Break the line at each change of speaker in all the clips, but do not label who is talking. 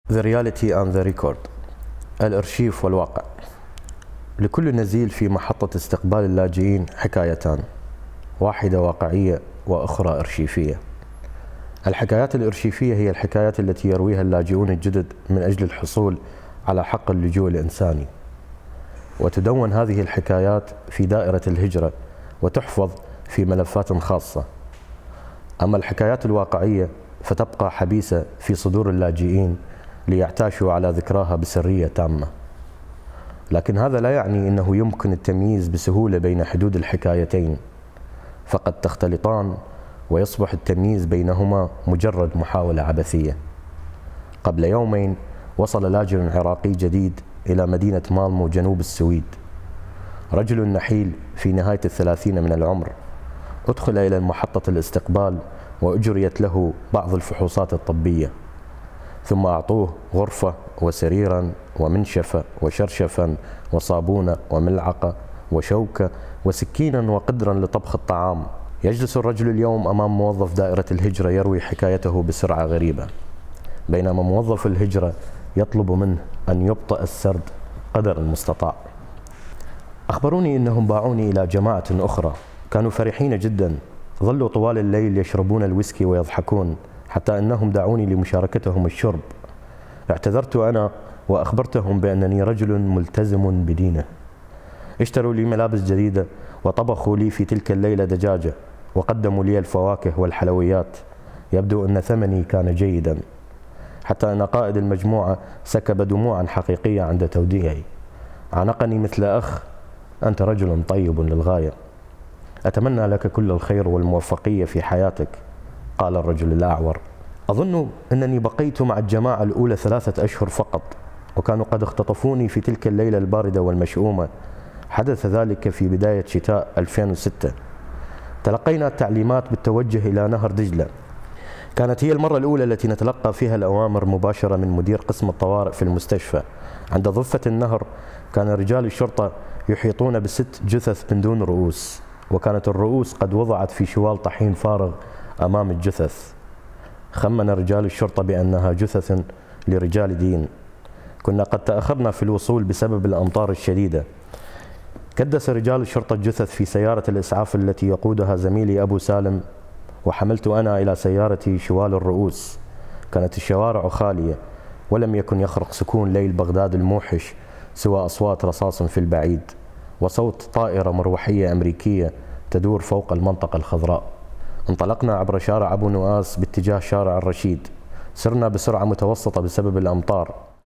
The Reality and the Record. الأرشيف والواقع. لكل نزيل في محطة استقبال اللاجئين حكايتان، واحدة واقعية وأخرى أرشيفية. الحكايات الأرشيفية هي الحكايات التي يرويها اللاجئون الجدد من أجل الحصول على حق اللجوء الإنساني، وتدون هذه الحكايات في دائرة الهجرة وتحفظ في ملفات خاصة. أما الحكايات الواقعية فتبقى حبيسة في صدور اللاجئين ليعتاشوا على ذكراها بسرية تامة. لكن هذا لا يعني أنه يمكن التمييز بسهولة بين حدود الحكايتين، فقد تختلطان ويصبح التمييز بينهما مجرد محاولة عبثية. قبل يومين وصل لاجئ عراقي جديد إلى مدينة مالمو جنوب السويد، رجل نحيل في نهاية 30 من العمر. أدخل إلى محطة الاستقبال وأجريت له بعض الفحوصات الطبية، ثم أعطوه غرفة وسريرا ومنشفة وشرشفا وصابونة وملعقة وشوكة وسكينا وقدرا لطبخ الطعام. يجلس الرجل اليوم أمام موظف دائرة الهجرة يروي حكايته بسرعة غريبة، بينما موظف الهجرة يطلب منه أن يبطئ السرد قدر المستطاع. أخبروني أنهم باعوني إلى جماعة أخرى، كانوا فرحين جدا، ظلوا طوال الليل يشربون الويسكي ويضحكون، حتى أنهم دعوني لمشاركتهم الشرب. اعتذرت أنا وأخبرتهم بأنني رجل ملتزم بدينه. اشتروا لي ملابس جديدة وطبخوا لي في تلك الليلة دجاجة وقدموا لي الفواكه والحلويات. يبدو أن ثمني كان جيدا، حتى أن قائد المجموعة سكب دموعا حقيقية عند توديعي. عانقني مثل أخ: أنت رجل طيب للغاية، أتمنى لك كل الخير والموفقية في حياتك. قال الرجل الأعور. أظن أنني بقيت مع الجماعة الأولى 3 أشهر فقط، وكانوا قد اختطفوني في تلك الليلة الباردة والمشؤومة. حدث ذلك في بداية شتاء 2006. تلقينا التعليمات بالتوجه إلى نهر دجلة. كانت هي المرة الأولى التي نتلقى فيها الأوامر مباشرة من مدير قسم الطوارئ في المستشفى. عند ضفة النهر كان رجال الشرطة يحيطون ب6 جثث من دون رؤوس، وكانت الرؤوس قد وضعت في شوال طحين فارغ أمام الجثث. خمن رجال الشرطة بأنها جثث لرجال دين. كنا قد تأخرنا في الوصول بسبب الأمطار الشديدة. كدس رجال الشرطة الجثث في سيارة الإسعاف التي يقودها زميلي أبو سالم، وحملت أنا إلى سيارتي شوال الرؤوس. كانت الشوارع خالية، ولم يكن يخرق سكون ليل بغداد الموحش سوى أصوات رصاص في البعيد وصوت طائرة مروحية أمريكية تدور فوق المنطقة الخضراء. انطلقنا عبر شارع أبو نواس باتجاه شارع الرشيد. سرنا بسرعة متوسطة بسبب الأمطار،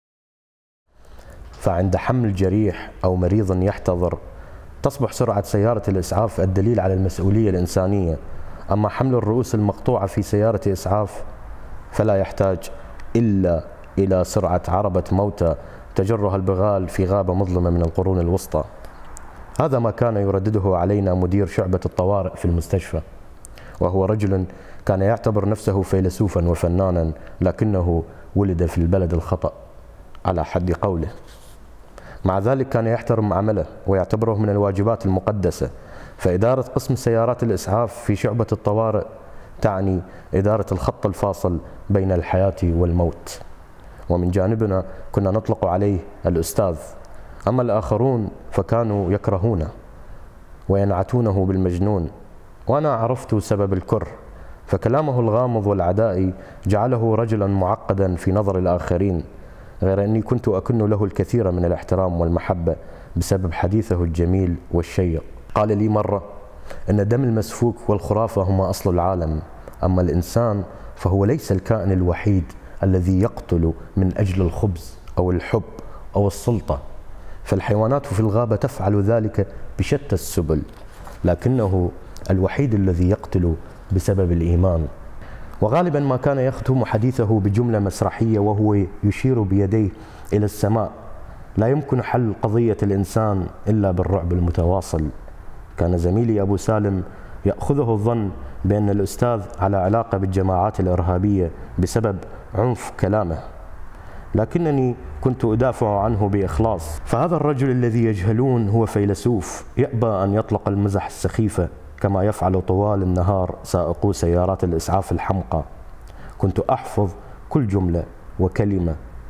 فعند حمل جريح أو مريض يحتضر تصبح سرعة سيارة الإسعاف الدليل على المسؤولية الإنسانية. أما حمل الرؤوس المقطوعة في سيارة إسعاف فلا يحتاج إلا إلى سرعة عربة موتى تجرها البغال في غابة مظلمة من القرون الوسطى. هذا ما كان يردده علينا مدير شعبة الطوارئ في المستشفى، وهو رجل كان يعتبر نفسه فيلسوفا وفنانا، لكنه ولد في البلد الخطأ على حد قوله. مع ذلك كان يحترم عمله ويعتبره من الواجبات المقدسة، فإدارة قسم سيارات الإسعاف في شعبة الطوارئ تعني إدارة الخط الفاصل بين الحياة والموت. ومن جانبنا كنا نطلق عليه الأستاذ، أما الآخرون فكانوا يكرهونه وينعتونه بالمجنون. وأنا عرفت سبب الكره، فكلامه الغامض والعدائي جعله رجلا معقدا في نظر الآخرين، غير أني كنت أكن له الكثير من الاحترام والمحبة بسبب حديثه الجميل والشيق. قال لي مرة أن الدم المسفوك والخرافة هما أصل العالم، أما الإنسان فهو ليس الكائن الوحيد الذي يقتل من أجل الخبز أو الحب أو السلطة، فالحيوانات في الغابة تفعل ذلك بشتى السبل، لكنه الوحيد الذي يقتل بسبب الإيمان. وغالبا ما كان يختم حديثه بجملة مسرحية وهو يشير بيديه إلى السماء: لا يمكن حل قضية الإنسان إلا بالرعب المتواصل. كان زميلي أبو سالم يأخذه الظن بأن الأستاذ على علاقة بالجماعات الإرهابية بسبب عنف كلامه، لكنني كنت أدافع عنه بإخلاص. فهذا الرجل الذي يجهلون هو فيلسوف يأبى أن يطلق المزح السخيفة كما يفعل طوال النهار سائقو سيارات الإسعاف الحمقى. كنت أحفظ كل جملة وكلمة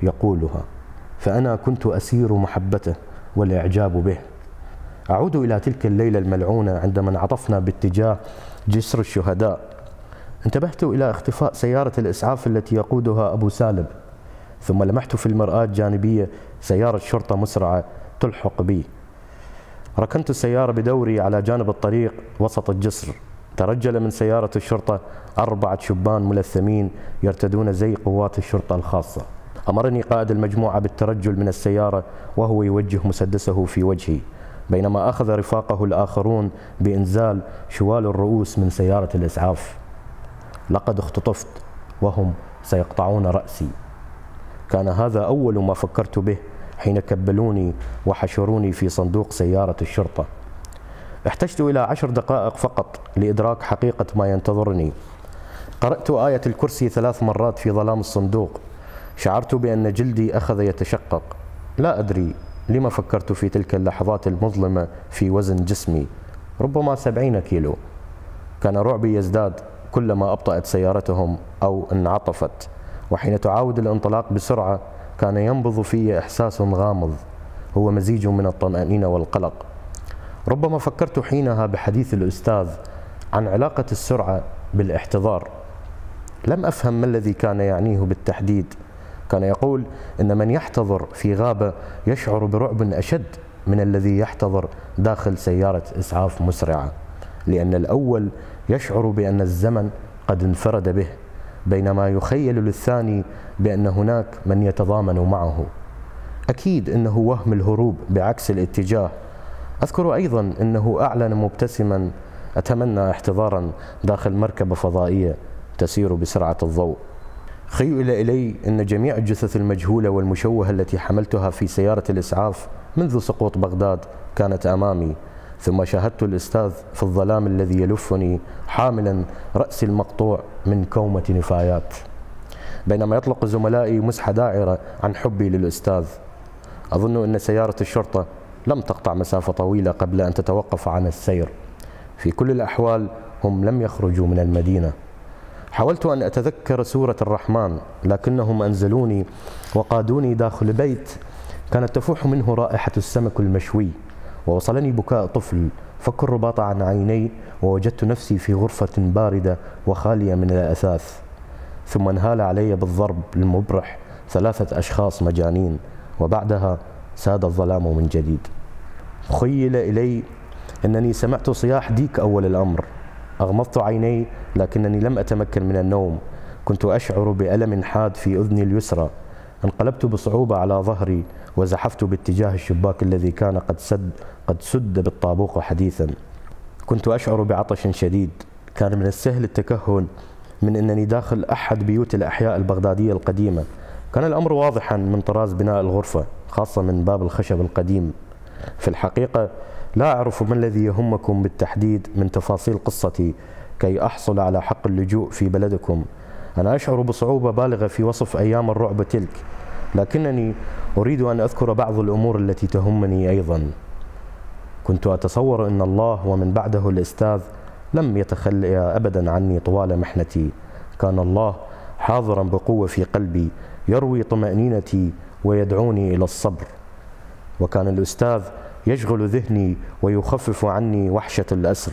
يقولها، فأنا كنت أسير محبته والإعجاب به. أعود إلى تلك الليلة الملعونة عندما انعطفنا باتجاه جسر الشهداء. انتبهت إلى اختفاء سيارة الإسعاف التي يقودها أبو سالم، ثم لمحت في المرآة الجانبية سيارة شرطة مسرعة تلحق بي. ركنت السيارة بدوري على جانب الطريق وسط الجسر. ترجل من سيارة الشرطة 4 شبان ملثمين يرتدون زي قوات الشرطة الخاصة. أمرني قائد المجموعة بالترجل من السيارة وهو يوجه مسدسه في وجهي، بينما أخذ رفاقه الآخرون بإنزال شوال الرؤوس من سيارة الإسعاف. لقد اختطفت وهم سيقطعون رأسي. كان هذا أول ما فكرت به حين كبلوني وحشروني في صندوق سيارة الشرطة. احتجت إلى 10 دقائق فقط لإدراك حقيقة ما ينتظرني. قرأت آية الكرسي 3 مرات في ظلام الصندوق. شعرت بأن جلدي أخذ يتشقق. لا أدري لما فكرت في تلك اللحظات المظلمة في وزن جسمي، ربما 70 كيلو. كان رعبي يزداد كلما أبطأت سيارتهم أو انعطفت، وحين تعاود الانطلاق بسرعة كان ينبض في إحساس غامض هو مزيج من الطمأنينة والقلق. ربما فكرت حينها بحديث الأستاذ عن علاقة السرعة بالاحتضار. لم أفهم ما الذي كان يعنيه بالتحديد. كان يقول إن من يحتضر في غابة يشعر برعب أشد من الذي يحتضر داخل سيارة إسعاف مسرعة، لأن الأول يشعر بأن الزمن قد انفرد به، بينما يخيل للثاني بأن هناك من يتضامن معه. أكيد إنه وهم الهروب بعكس الاتجاه. أذكر أيضا أنه أعلن مبتسما: أتمنى احتضارا داخل مركبة فضائية تسير بسرعة الضوء. خيل إلي أن جميع الجثث المجهولة والمشوهة التي حملتها في سيارة الإسعاف منذ سقوط بغداد كانت أمامي، ثم شاهدت الأستاذ في الظلام الذي يلفني حاملا رأسي المقطوع من كومة نفايات، بينما يطلق زملائي مسحة داعرة عن حبي للأستاذ. أظن أن سيارة الشرطة لم تقطع مسافة طويلة قبل أن تتوقف عن السير. في كل الأحوال هم لم يخرجوا من المدينة. حاولت أن أتذكر سورة الرحمن، لكنهم أنزلوني وقادوني داخل بيت كانت تفوح منه رائحة السمك المشوي، ووصلني بكاء طفل. فك الرباط عن عيني ووجدت نفسي في غرفة باردة وخالية من الأثاث. ثم انهال علي بالضرب المبرح 3 أشخاص مجانين، وبعدها ساد الظلام من جديد. خيل إلي أنني سمعت صياح ديك أول الأمر. أغمضت عيني لكنني لم أتمكن من النوم. كنت أشعر بألم حاد في أذني اليسرى. انقلبت بصعوبة على ظهري وزحفت باتجاه الشباك الذي كان قد سد بالطابوق حديثا. كنت أشعر بعطش شديد. كان من السهل التكهن من أنني داخل أحد بيوت الأحياء البغدادية القديمة. كان الأمر واضحا من طراز بناء الغرفة، خاصة من باب الخشب القديم. في الحقيقة لا أعرف ما الذي يهمكم بالتحديد من تفاصيل قصتي كي أحصل على حق اللجوء في بلدكم. أنا أشعر بصعوبة بالغة في وصف أيام الرعب تلك، لكنني أريد أن أذكر بعض الأمور التي تهمني أيضا. كنت أتصور أن الله ومن بعده الأستاذ لم يتخلى أبدا عني طوال محنتي. كان الله حاضرا بقوة في قلبي، يروي طمأنينتي ويدعوني إلى الصبر. وكان الأستاذ يشغل ذهني ويخفف عني وحشة الأسر.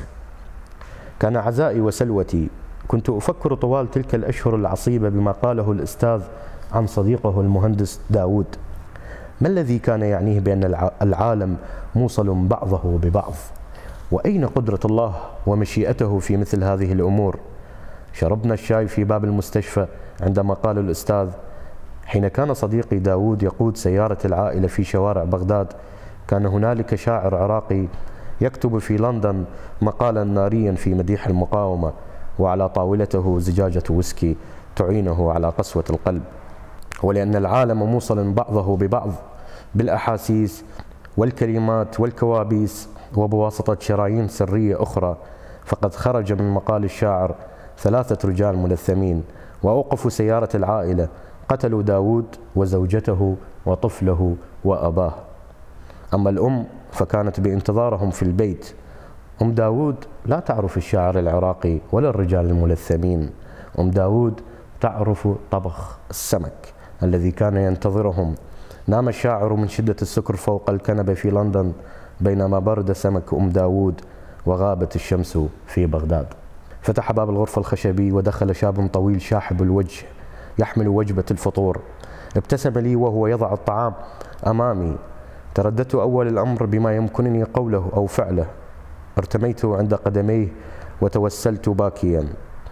كان عزائي وسلوتي. كنت أفكر طوال تلك الأشهر العصيبة بما قاله الأستاذ عن صديقه المهندس داود. ما الذي كان يعنيه بأن العالم موصل بعضه ببعض؟ وأين قدرة الله ومشيئته في مثل هذه الأمور؟ شربنا الشاي في باب المستشفى عندما قال الأستاذ: حين كان صديقي داود يقود سيارة العائلة في شوارع بغداد، كان هنالك شاعر عراقي يكتب في لندن مقالا ناريا في مديح المقاومة، وعلى طاولته زجاجة ويسكي تعينه على قسوة القلب. ولأن العالم موصل بعضه ببعض بالأحاسيس والكلمات والكوابيس وبواسطة شرايين سرية أخرى، فقد خرج من مقال الشاعر 3 رجال ملثمين وأوقفوا سيارة العائلة، قتلوا داود وزوجته وطفله وأباه. أما الأم فكانت بانتظارهم في البيت. أم داود لا تعرف الشاعر العراقي ولا الرجال الملثمين. أم داود تعرف طبخ السمك الذي كان ينتظرهم. نام الشاعر من شدة السكر فوق الكنبة في لندن بينما برد سمك داود وغابت الشمس في بغداد. فتح باب الغرفة الخشبي ودخل شاب طويل شاحب الوجه يحمل وجبة الفطور. ابتسم لي وهو يضع الطعام أمامي. ترددت أول الأمر بما يمكنني قوله أو فعله. ارتميت عند قدميه وتوسلت باكيا.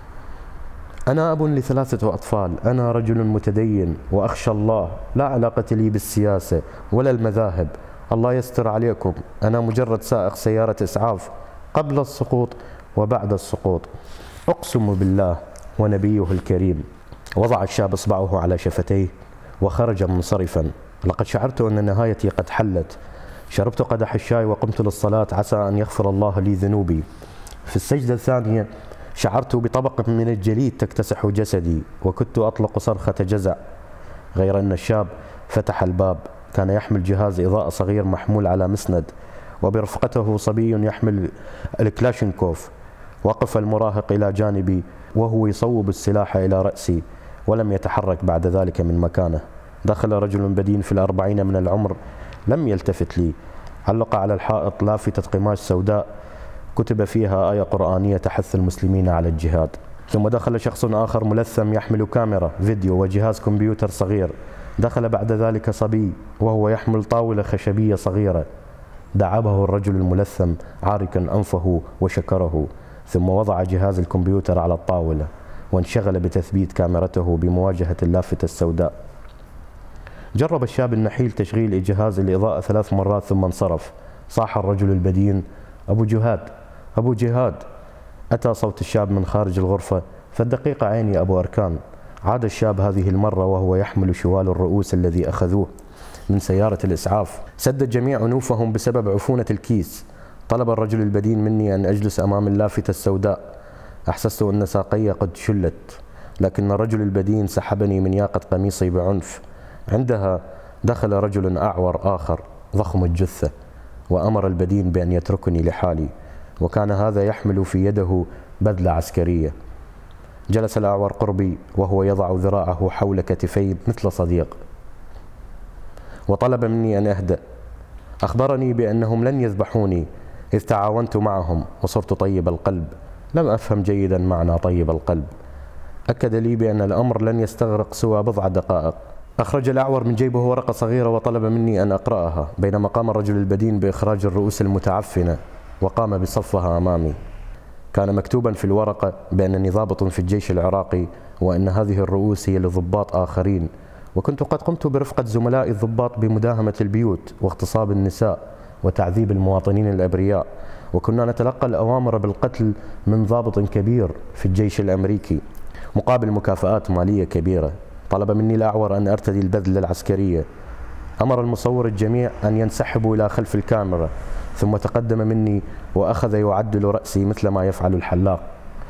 أنا أب ل3 أطفال، أنا رجل متدين وأخشى الله، لا علاقة لي بالسياسة ولا المذاهب، الله يستر عليكم، أنا مجرد سائق سيارة إسعاف قبل السقوط وبعد السقوط، أقسم بالله ونبيه الكريم. وضع الشاب إصبعه على شفتيه وخرج منصرفا. لقد شعرت أن نهايتي قد حلت. شربت قدح الشاي وقمت للصلاة عسى أن يغفر الله لي ذنوبي. في السجدة الثانية شعرت بطبقة من الجليد تكتسح جسدي وكنت أطلق صرخة جزع، غير أن الشاب فتح الباب. كان يحمل جهاز إضاءة صغير محمول على مسند وبرفقته صبي يحمل الكلاشينكوف. وقف المراهق إلى جانبي وهو يصوب السلاح إلى رأسي ولم يتحرك بعد ذلك من مكانه. دخل رجل بدين في 40 من العمر لم يلتفت لي. علق على الحائط لافتة قماش سوداء كتب فيها آية قرآنية تحث المسلمين على الجهاد. ثم دخل شخص آخر ملثم يحمل كاميرا فيديو وجهاز كمبيوتر صغير. دخل بعد ذلك صبي وهو يحمل طاولة خشبية صغيرة. دعبه الرجل الملثم عاركا أنفه وشكره، ثم وضع جهاز الكمبيوتر على الطاولة وانشغل بتثبيت كاميرته بمواجهة اللافتة السوداء. جرب الشاب النحيل تشغيل جهاز الإضاءة 3 مرات ثم انصرف. صاح الرجل البدين: أبو جهاد، أبو جهاد. أتى صوت الشاب من خارج الغرفة: في الدقيقة عيني أبو أركان. عاد الشاب هذه المرة وهو يحمل شوال الرؤوس الذي أخذوه من سيارة الإسعاف. سدت جميع أنوفهم بسبب عفونة الكيس. طلب الرجل البدين مني أن أجلس أمام اللافتة السوداء. أحسست أن ساقي قد شلت، لكن الرجل البدين سحبني من ياقة قميصي بعنف. عندها دخل رجل أعور آخر ضخم الجثة وأمر البدين بأن يتركني لحالي، وكان هذا يحمل في يده بدلة عسكرية. جلس الأعور قربي وهو يضع ذراعه حول كتفي مثل صديق وطلب مني أن أهدأ. أخبرني بأنهم لن يذبحوني إذ تعاونت معهم وصرت طيب القلب. لم أفهم جيدا معنى طيب القلب. أكد لي بأن الأمر لن يستغرق سوى بضع دقائق. أخرج الأعور من جيبه ورقة صغيرة وطلب مني أن أقرأها، بينما قام الرجل البدين بإخراج الرؤوس المتعفنة وقام بصفها أمامي. كان مكتوبا في الورقة بأنني ضابط في الجيش العراقي وأن هذه الرؤوس هي لضباط آخرين، وكنت قد قمت برفقة زملائي الضباط بمداهمة البيوت واغتصاب النساء وتعذيب المواطنين الأبرياء، وكنا نتلقى الأوامر بالقتل من ضابط كبير في الجيش الأمريكي مقابل مكافآت مالية كبيرة. طلب مني الأعور أن أرتدي البذلة العسكرية. أمر المصور الجميع أن ينسحبوا إلى خلف الكاميرا، ثم تقدم مني وأخذ يعدل رأسي مثل ما يفعل الحلاق.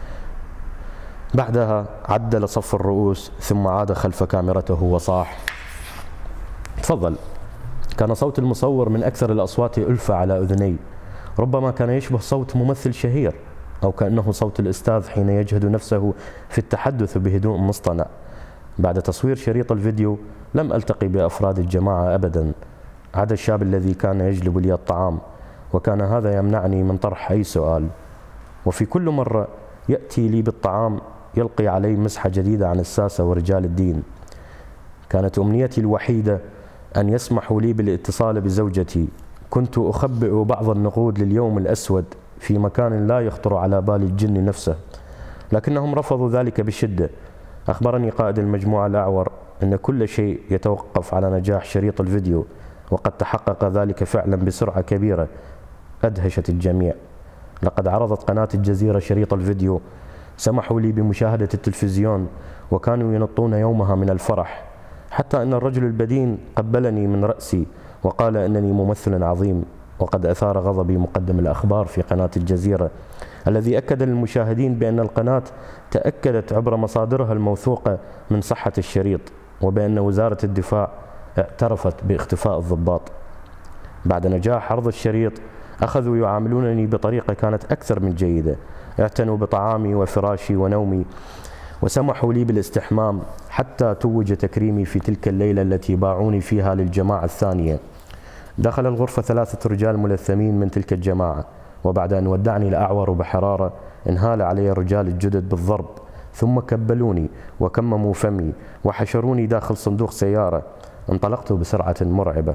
بعدها عدل صف الرؤوس ثم عاد خلف كاميرته وصاح: تفضل. كان صوت المصور من أكثر الأصوات ألفة على أذني. ربما كان يشبه صوت ممثل شهير، أو كأنه صوت الأستاذ حين يجهد نفسه في التحدث بهدوء مصطنع. بعد تصوير شريط الفيديو لم ألتقي بأفراد الجماعة أبدا عدا الشاب الذي كان يجلب لي الطعام، وكان هذا يمنعني من طرح أي سؤال. وفي كل مرة يأتي لي بالطعام يلقي علي مسحة جديدة عن الساسة ورجال الدين. كانت أمنيتي الوحيدة أن يسمحوا لي بالاتصال بزوجتي. كنت أخبئ بعض النقود لليوم الأسود في مكان لا يخطر على بال الجن نفسه، لكنهم رفضوا ذلك بشدة. أخبرني قائد المجموعة الأعور أن كل شيء يتوقف على نجاح شريط الفيديو، وقد تحقق ذلك فعلا بسرعة كبيرة أدهشت الجميع. لقد عرضت قناة الجزيرة شريط الفيديو، سمحوا لي بمشاهدة التلفزيون، وكانوا ينطون يومها من الفرح، حتى أن الرجل البدين قبلني من رأسي وقال أنني ممثل عظيم. وقد أثار غضبي مقدم الأخبار في قناة الجزيرة الذي أكد للمشاهدين بأن القناة تأكدت عبر مصادرها الموثوقة من صحة الشريط، وبأن وزارة الدفاع اعترفت باختفاء الضباط. بعد نجاح عرض الشريط أخذوا يعاملونني بطريقة كانت أكثر من جيدة. اعتنوا بطعامي وفراشي ونومي، وسمحوا لي بالاستحمام حتى توج تكريمي في تلك الليلة التي باعوني فيها للجماعة الثانية. دخل الغرفة 3 رجال ملثمين من تلك الجماعة، وبعد أن ودعني الأعور بحرارة انهال علي الرجال الجدد بالضرب، ثم كبلوني وكمموا فمي وحشروني داخل صندوق سيارة. انطلقت بسرعة مرعبة.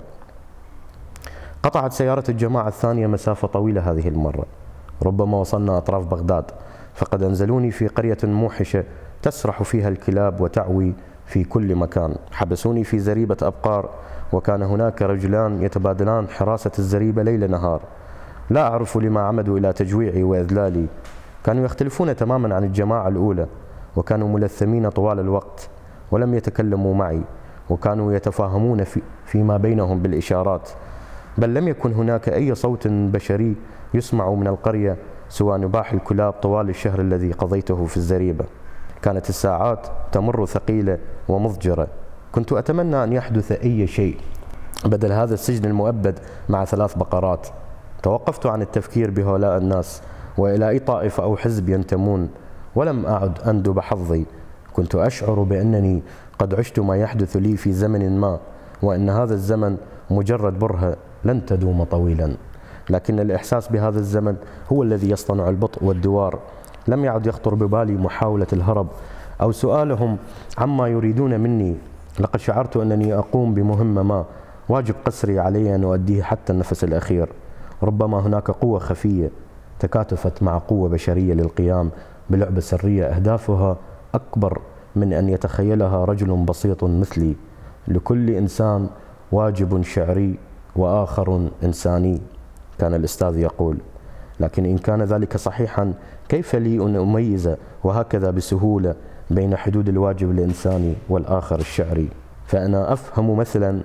قطعت سيارة الجماعة الثانية مسافة طويلة هذه المرة، ربما وصلنا أطراف بغداد، فقد أنزلوني في قرية موحشة تسرح فيها الكلاب وتعوي في كل مكان. حبسوني في زريبة أبقار، وكان هناك رجلان يتبادلان حراسة الزريبة ليل نهار. لا أعرف لما عمدوا إلى تجويعي وإذلالي. كانوا يختلفون تماما عن الجماعة الأولى، وكانوا ملثمين طوال الوقت ولم يتكلموا معي، وكانوا يتفاهمون فيما بينهم بالإشارات، بل لم يكن هناك أي صوت بشري يسمع من القرية سوى نباح الكلاب طوال الشهر الذي قضيته في الزريبة. كانت الساعات تمر ثقيلة ومضجرة. كنت أتمنى أن يحدث أي شيء بدل هذا السجن المؤبد مع 3 بقرات. توقفت عن التفكير بهؤلاء الناس وإلى أي طائفة أو حزب ينتمون، ولم أعد أندب حظي. كنت أشعر بأنني قد عشت ما يحدث لي في زمن ما، وأن هذا الزمن مجرد برهة لن تدوم طويلا. لكن الإحساس بهذا الزمن هو الذي يصطنع البطء والدوار. لم يعد يخطر ببالي محاولة الهرب أو سؤالهم عما يريدون مني. لقد شعرت أنني أقوم بمهمة ما، واجب قسري علي أن أؤديه حتى النفس الأخير. ربما هناك قوة خفية تكاتفت مع قوة بشرية للقيام بلعبة سرية أهدافها أكبر من أن يتخيلها رجل بسيط مثلي. لكل إنسان واجب شعري وآخر إنساني، كان الأستاذ يقول. لكن إن كان ذلك صحيحا، كيف لي أن أميز وهكذا بسهولة بين حدود الواجب الإنساني والآخر الشعري؟ فأنا أفهم مثلا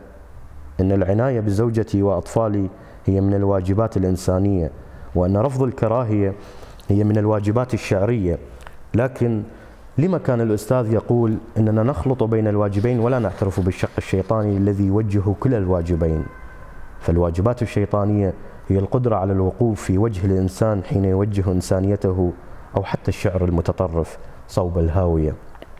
أن العناية بزوجتي وأطفالي هي من الواجبات الإنسانية، وأن رفض الكراهية هي من الواجبات الشعرية. لكن لما كان الأستاذ يقول أننا نخلط بين الواجبين ولا نعترف بالشق الشيطاني الذي يوجه كلا الواجبين؟ فالواجبات الشيطانية هي القدرة على الوقوف في وجه الإنسان حين يوجه إنسانيته، أو حتى الشعر المتطرف صوب الهاوية.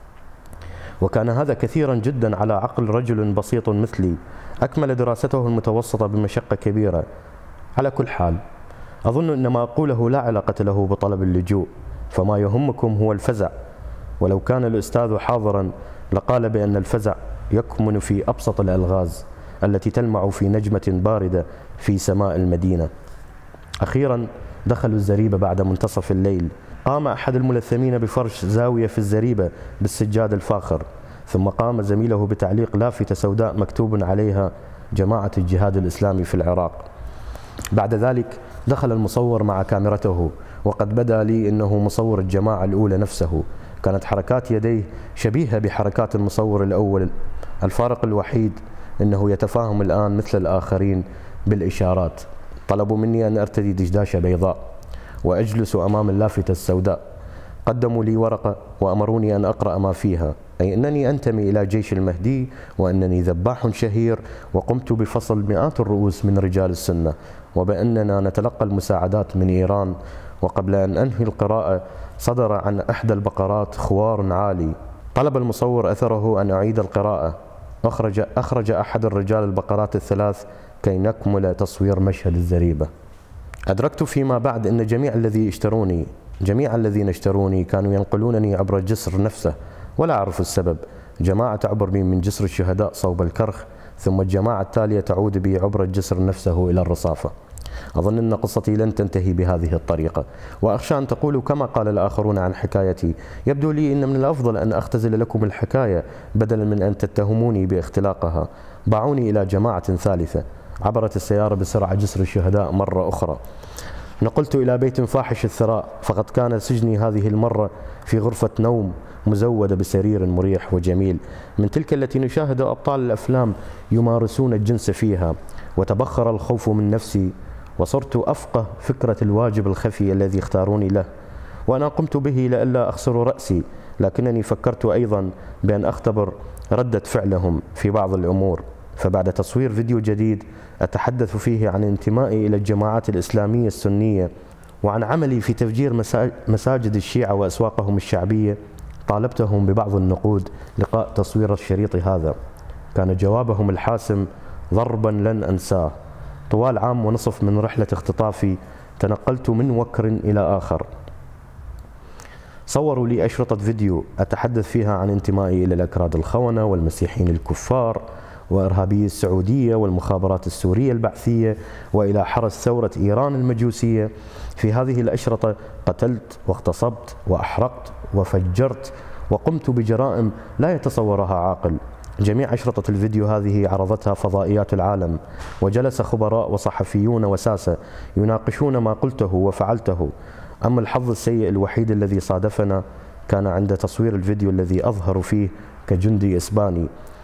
وكان هذا كثيرا جدا على عقل رجل بسيط مثلي أكمل دراسته المتوسطة بمشقة كبيرة. على كل حال، أظن أن ما أقوله لا علاقة له بطلب اللجوء، فما يهمكم هو الفزع. ولو كان الأستاذ حاضرا لقال بأن الفزع يكمن في أبسط الألغاز التي تلمع في نجمة باردة في سماء المدينة. أخيرا دخلوا الزريبة بعد منتصف الليل. قام أحد الملثمين بفرش زاوية في الزريبة بالسجاد الفاخر، ثم قام زميله بتعليق لافتة سوداء مكتوب عليها جماعة الجهاد الإسلامي في العراق. بعد ذلك دخل المصور مع كاميرته، وقد بدا لي أنه مصور الجماعة الأولى نفسه. كانت حركات يديه شبيهة بحركات المصور الأول، الفارق الوحيد أنه يتفاهم الآن مثل الآخرين بالإشارات. طلبوا مني أن أرتدي دشداشة بيضاء وأجلس أمام اللافتة السوداء. قدموا لي ورقة وأمروني أن أقرأ ما فيها، أي أنني أنتمي إلى جيش المهدي، وأنني ذباح شهير وقمت بفصل مئات الرؤوس من رجال السنة، وبأننا نتلقى المساعدات من إيران. وقبل أن أنهي القراءة صدر عن إحدى البقرات خوار عالي. طلب المصور أثره أن أعيد القراءة. أخرج أحد الرجال البقرات الثلاث كي نكمل تصوير مشهد الزريبة. أدركت فيما بعد أن جميع الذين اشتروني كانوا ينقلونني عبر الجسر نفسه، ولا أعرف السبب. جماعة تعبر بي من جسر الشهداء صوب الكرخ، ثم الجماعة التالية تعود بي عبر الجسر نفسه إلى الرصافة. أظن أن قصتي لن تنتهي بهذه الطريقة، وأخشى أن تقولوا كما قال الآخرون عن حكايتي. يبدو لي أن من الأفضل أن أختزل لكم الحكاية بدلا من أن تتهموني باختلاقها. باعوني إلى جماعة ثالثة. عبرت السيارة بسرعة جسر الشهداء مرة أخرى. نقلت إلى بيت فاحش الثراء، فقد كان سجني هذه المرة في غرفة نوم مزودة بسرير مريح وجميل، من تلك التي نشاهد أبطال الأفلام يمارسون الجنس فيها. وتبخر الخوف من نفسي، وصرت أفقه فكرة الواجب الخفي الذي اختاروني له، وأنا قمت به لئلا أخسر رأسي. لكنني فكرت أيضا بأن أختبر ردة فعلهم في بعض الأمور. فبعد تصوير فيديو جديد أتحدث فيه عن انتمائي إلى الجماعات الإسلامية السنية وعن عملي في تفجير مساجد الشيعة وأسواقهم الشعبية، طالبتهم ببعض النقود لقاء تصوير الشريط هذا. كان جوابهم الحاسم ضربا لن أنساه. طوال عام ونصف من رحلة اختطافي تنقلت من وكر إلى آخر. صوروا لي أشرطة فيديو أتحدث فيها عن انتمائي إلى الأكراد الخونة والمسيحيين الكفار وإرهابي السعودية والمخابرات السورية البعثية وإلى حرس ثورة إيران المجوسية. في هذه الأشرطة قتلت واغتصبت وأحرقت وفجرت وقمت بجرائم لا يتصورها عاقل. جميع أشرطة الفيديو هذه عرضتها فضائيات العالم، وجلس خبراء وصحفيون وساسة يناقشون ما قلته وفعلته. أما الحظ السيء الوحيد الذي صادفنا كان عند تصوير الفيديو الذي أظهر فيه كجندي إسباني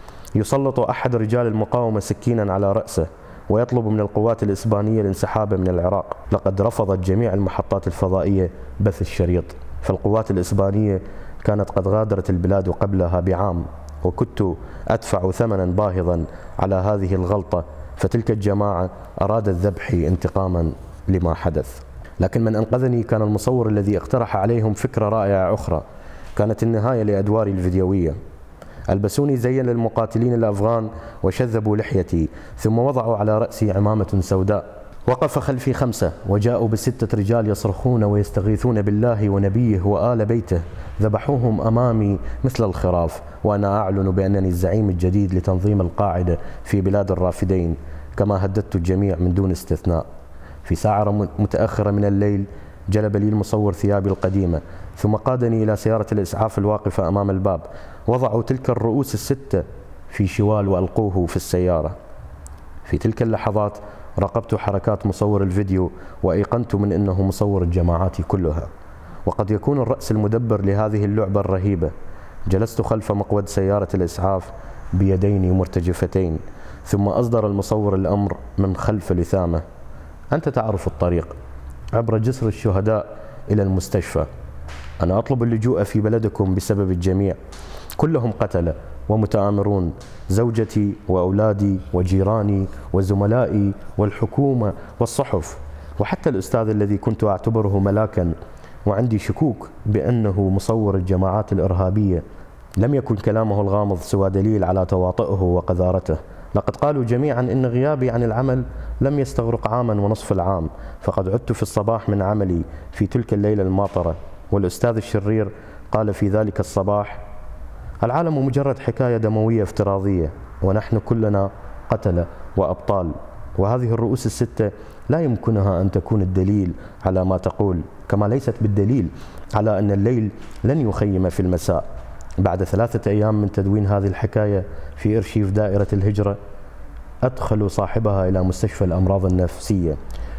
يسلط أحد رجال المقاومة سكينا على رأسه ويطلب من القوات الإسبانية الانسحاب من العراق. لقد رفضت جميع المحطات الفضائية بث الشريط، فالقوات الإسبانية كانت قد غادرت البلاد قبلها بعام، وكنت أدفع ثمنا باهظا على هذه الغلطة. فتلك الجماعة أرادت ذبحي انتقاما لما حدث. لكن من أنقذني كان المصور الذي اقترح عليهم فكرة رائعة أخرى. كانت النهاية لأدواري الفيديوية. ألبسوني زيا للمقاتلين الأفغان وشذبوا لحيتي، ثم وضعوا على رأسي عمامة سوداء. وقف خلفي 5 وجاءوا ب6 رجال يصرخون ويستغيثون بالله ونبيه وآل بيته. ذبحوهم أمامي مثل الخراف، وأنا أعلن بأنني الزعيم الجديد لتنظيم القاعدة في بلاد الرافدين، كما هددت الجميع من دون استثناء. في ساعة متأخرة من الليل جلب لي المصور ثيابي القديمة، ثم قادني إلى سيارة الإسعاف الواقفة أمام الباب. وضعوا تلك الرؤوس ال6 في شوال وألقوه في السيارة. في تلك اللحظات راقبت حركات مصور الفيديو وأيقنت من أنه مصور الجماعات كلها، وقد يكون الرأس المدبر لهذه اللعبة الرهيبة. جلست خلف مقود سيارة الإسعاف بيدين مرتجفتين، ثم أصدر المصور الأمر من خلف لثامه: أنت تعرف الطريق عبر جسر الشهداء إلى المستشفى. أنا أطلب اللجوء في بلدكم بسبب الجميع، كلهم قتلة ومتآمرون، زوجتي وأولادي وجيراني وزملائي والحكومة والصحف، وحتى الأستاذ الذي كنت أعتبره ملاكا. وعندي شكوك بأنه مصور الجماعات الإرهابية. لم يكن كلامه الغامض سوى دليل على تواطؤه وقذارته. لقد قالوا جميعا إن غيابي عن العمل لم يستغرق عاما ونصف العام، فقد عدت في الصباح من عملي في تلك الليلة الماطرة. والأستاذ الشرير قال في ذلك الصباح: العالم مجرد حكاية دموية افتراضية، ونحن كلنا قتلة وأبطال. وهذه الرؤوس ال6 لا يمكنها أن تكون الدليل على ما تقول، كما ليست بالدليل على أن الليل لن يخيم في المساء. بعد 3 أيام من تدوين هذه الحكاية في أرشيف دائرة الهجرة، أدخل صاحبها إلى مستشفى الأمراض النفسية،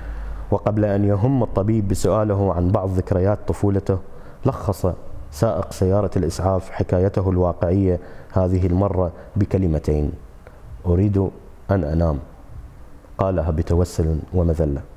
وقبل أن يهم الطبيب بسؤاله عن بعض ذكريات طفولته، لخص سائق سيارة الإسعاف حكايته الواقعية هذه المرة بكلمتين: أريد أن أنام. قالها بتوسل ومذلة.